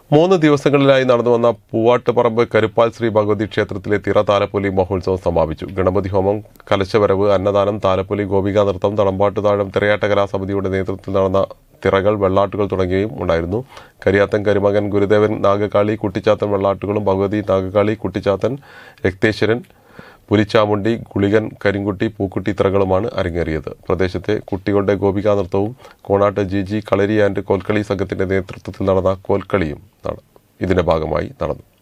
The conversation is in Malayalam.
3 ദിവസങ്ങളിലായി നടന്നുവന്ന പൂവാട്ടുപറമ്പ് കരുപ്പാൽ ശ്രീ ഭഗവതി ക്ഷേത്രത്തിലെ തിറ താലപ്പൊലി മഹോത്സവം സമാപിച്ചു. ഗണപതി ഹോമം, കലശവരവ്, അന്നദാനം, താലപ്പൊലി, ഗോപികാ നൃത്തം, തടമ്പാട്ടുതാഴം, തിറയാട്ട കലാസമിതിയുടെ നേതൃത്വത്തിൽ നടന്ന തിറകൾ, വെള്ളാട്ടുകൾ തുടങ്ങിയവയും ഉണ്ടായിരുന്നു. കരിയാത്തൻ, കരുമകൻ, ഗുരുദേവൻ, നാഗകാളി, കുട്ടിച്ചാത്തൻ വെള്ളാട്ടുകളും ഭഗവതി, നാഗകാളി, കുട്ടിച്ചാത്തൻ, രക്തേശ്വരൻ, പുലിച്ചാമുണ്ടി, ഗുളികൻ, കരിങ്കുട്ടി, പൂക്കുട്ടി തിറകളുമാണ് അരങ്ങേറിയത്. പ്രദേശത്തെ കുട്ടികളുടെ ഗോപികാ നൃത്തവും കോണാട്ട് ജി കളരി ആൻഡ് കോൽക്കളി സംഘത്തിന്റെ നേതൃത്വത്തിൽ നടന്ന കോൽക്കളിയും ഇതിന്റെ ഭാഗമായി നടന്നു.